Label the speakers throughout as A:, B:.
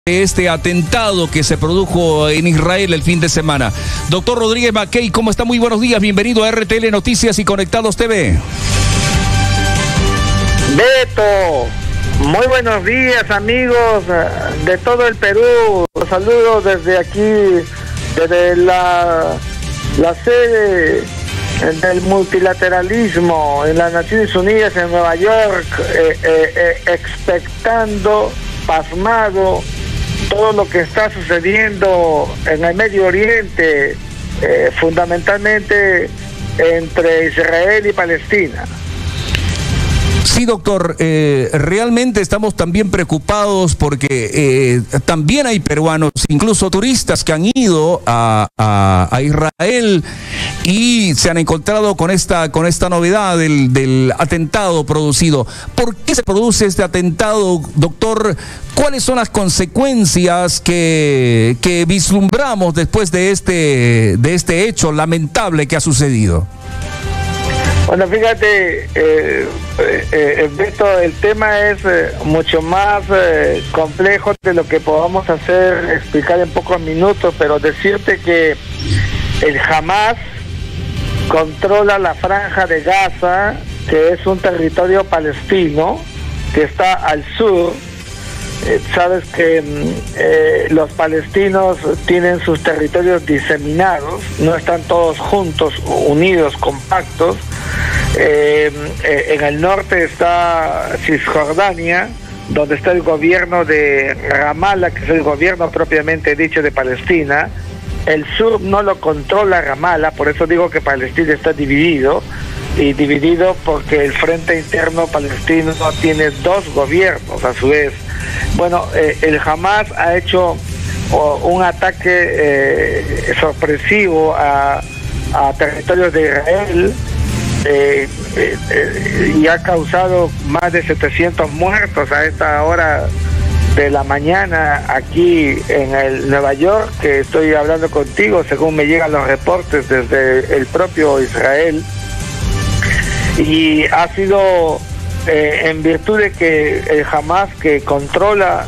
A: este atentado que se produjo en Israel el fin de semana. Doctor Rodríguez Mackey, ¿cómo está? Muy buenos días, bienvenido a RTL Noticias y Conectados TV.
B: Beto, muy buenos días amigos de todo el Perú. Los saludo desde aquí, desde la sede del multilateralismo en las Naciones Unidas en Nueva York, expectando, pasmado, todo lo que está sucediendo en el Medio Oriente, fundamentalmente entre Israel y Palestina.
A: Sí, doctor, realmente estamos también preocupados porque también hay peruanos, incluso turistas que han ido a Israel y se han encontrado con esta novedad del atentado producido. ¿Por qué se produce este atentado, doctor? ¿Cuáles son las consecuencias que vislumbramos después de este hecho lamentable que ha sucedido?
B: Bueno, fíjate, Beto, el tema es mucho más complejo de lo que podamos explicar en pocos minutos, pero decirte que el Hamas controla la Franja de Gaza, que es un territorio palestino que está al sur. Sabes que los palestinos tienen sus territorios diseminados, no están todos juntos, unidos, compactos. En el norte está Cisjordania, donde está el gobierno de Ramallah, que es el gobierno propiamente dicho de Palestina. El sur no lo controla Ramallah, por eso digo que Palestina está dividido, y dividido porque el Frente Interno Palestino tiene dos gobiernos a su vez. Bueno, el Hamas ha hecho un ataque sorpresivo a territorios de Israel, y ha causado más de 700 muertos a esta hora de la mañana aquí en Nueva York, que estoy hablando contigo, según me llegan los reportes desde el propio Israel. Y ha sido en virtud de que el Hamas, que controla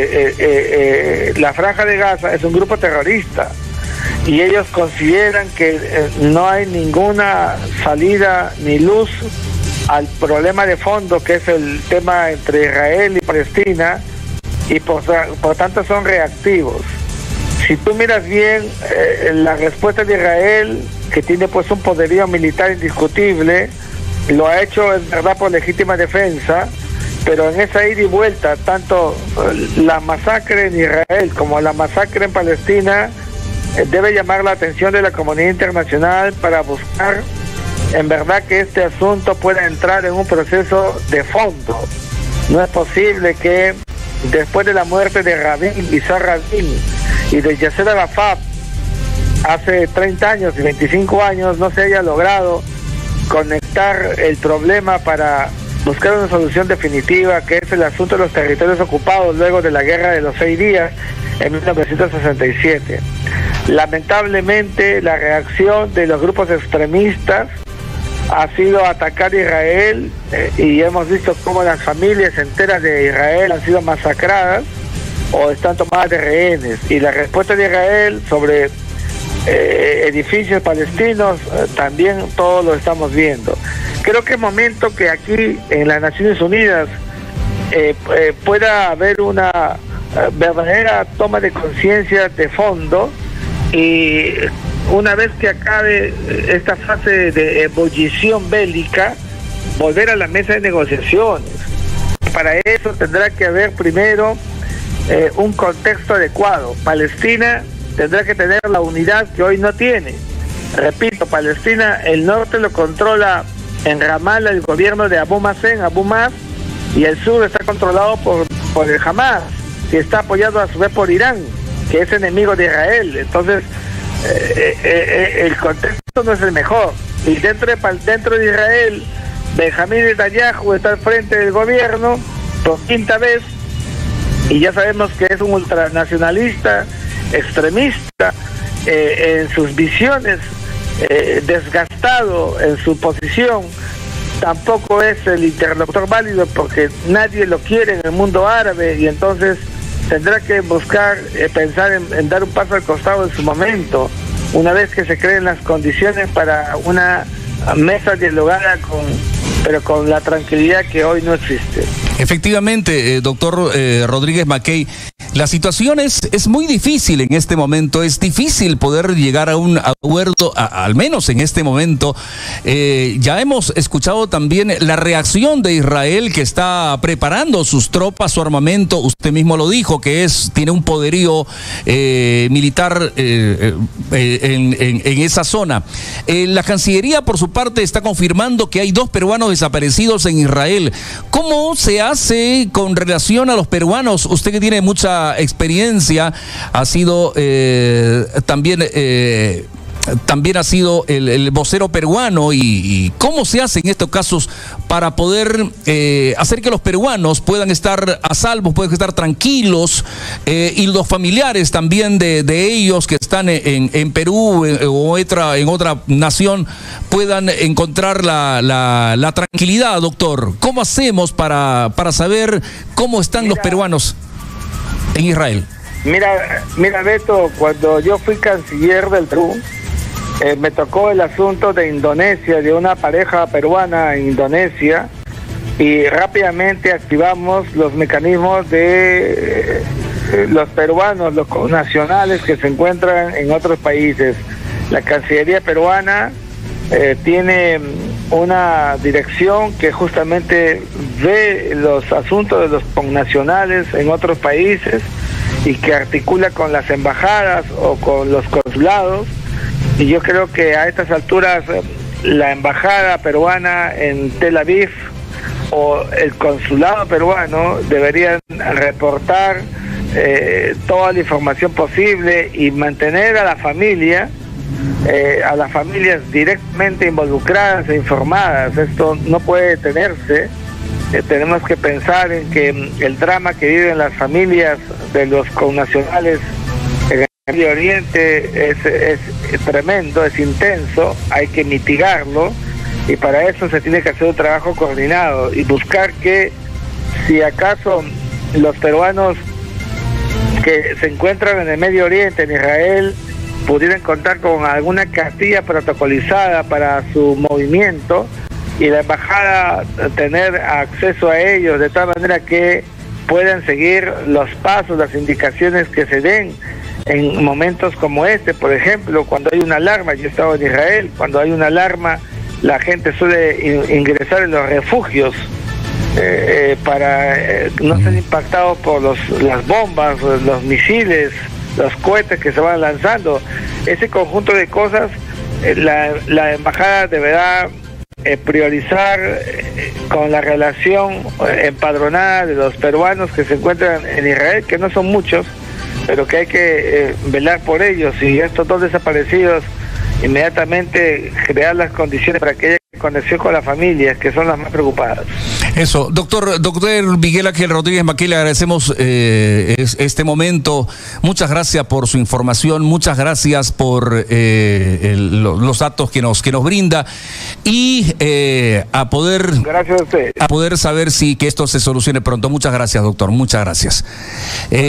B: la Franja de Gaza, es un grupo terrorista, y ellos consideran que no hay ninguna salida ni luz al problema de fondo, que es el tema entre Israel y Palestina, y por tanto son reactivos. Si tú miras bien la respuesta de Israel, que tiene pues un poderío militar indiscutible, lo ha hecho en verdad por legítima defensa, pero en esa ida y vuelta, tanto la masacre en Israel como la masacre en Palestina, debe llamar la atención de la comunidad internacional para buscar en verdad que este asunto pueda entrar en un proceso de fondo. No es posible que después de la muerte de Isaac Rabin y de Yasser Arafat hace 30 años y 25 años no se haya logrado conectar el problema para buscar una solución definitiva, que es el asunto de los territorios ocupados luego de la Guerra de los 6 días en 1967. Lamentablemente, la reacción de los grupos extremistas ha sido atacar a Israel, y hemos visto cómo las familias enteras de Israel han sido masacradas o están tomadas de rehenes, y la respuesta de Israel sobre edificios palestinos también todos lo estamos viendo. Creo que es momento que aquí en las Naciones Unidas pueda haber una verdadera toma de conciencia de fondo, y una vez que acabe esta fase de ebullición bélica, volver a la mesa de negociaciones. Para eso tendrá que haber primero un contexto adecuado. Palestina tendrá que tener la unidad que hoy no tiene. Repito, Palestina, el norte lo controla en Ramallah el gobierno de Abu Mazen, y el sur está controlado por el Hamas, que está apoyado a su vez por Irán, que es enemigo de Israel. Entonces, el contexto no es el mejor. Y dentro de Israel, Benjamín Netanyahu está al frente del gobierno por quinta vez, y ya sabemos que es un ultranacionalista, extremista en sus visiones, desgastado en su posición. Tampoco es el interlocutor válido porque nadie lo quiere en el mundo árabe, y entonces tendrá que buscar, pensar en dar un paso al costado en su momento, una vez que se creen las condiciones para una mesa dialogada pero con la tranquilidad que hoy no existe.
A: Efectivamente, doctor Rodríguez Mackey, la situación es muy difícil en este momento, es difícil poder llegar a un acuerdo, al menos en este momento. Ya hemos escuchado también la reacción de Israel, que está preparando sus tropas, su armamento. Usted mismo lo dijo, que tiene un poderío militar en esa zona. La Cancillería, por su parte, está confirmando que hay 2 peruanos desaparecidos en Israel. ¿Cómo se hace con relación a los peruanos? Usted, que tiene mucha experiencia, ha sido también ha sido el vocero peruano, y cómo se hace en estos casos para poder hacer que los peruanos puedan estar a salvo, puedan estar tranquilos, y los familiares también de ellos que están en Perú o en otra nación puedan encontrar la tranquilidad, doctor. ¿Cómo hacemos para saber cómo están los peruanos en Israel?
B: Mira, Beto, cuando yo fui canciller del Perú, me tocó el asunto de Indonesia, de una pareja peruana en Indonesia, y rápidamente activamos los mecanismos de los peruanos, los nacionales que se encuentran en otros países. La Cancillería peruana tiene una dirección que justamente ve los asuntos de los connacionales en otros países y que articula con las embajadas o con los consulados. Y yo creo que a estas alturas la embajada peruana en Tel Aviv o el consulado peruano deberían reportar toda la información posible y mantener a la familia, a las familias directamente involucradas e informadas. Esto no puede detenerse. Tenemos que pensar en que el drama que viven las familias de los connacionales en el Medio Oriente es tremendo, es intenso, hay que mitigarlo, y para eso se tiene que hacer un trabajo coordinado y buscar que, si acaso los peruanos que se encuentran en el Medio Oriente, en Israel, pudieran contar con alguna cartilla protocolizada para su movimiento, y la embajada tener acceso a ellos de tal manera que puedan seguir los pasos, las indicaciones que se den en momentos como este. Por ejemplo, cuando hay una alarma, yo he estado en Israel, cuando hay una alarma, la gente suele ingresar en los refugios para no ser impactados por las bombas, los misiles, los cohetes que se van lanzando. Ese conjunto de cosas, la embajada deberá priorizar con la relación empadronada de los peruanos que se encuentran en Israel, que no son muchos, pero que hay que velar por ellos, y estos 2 desaparecidos, inmediatamente crear las condiciones para que haya conexión con las familias, que son las más preocupadas.
A: Eso, doctor Miguel Ángel Rodríguez Mackey, le agradecemos este momento. Muchas gracias por su información, muchas gracias por los datos que nos brinda, y
B: gracias a usted,
A: a poder saber que esto se solucione pronto. Muchas gracias, doctor, muchas gracias.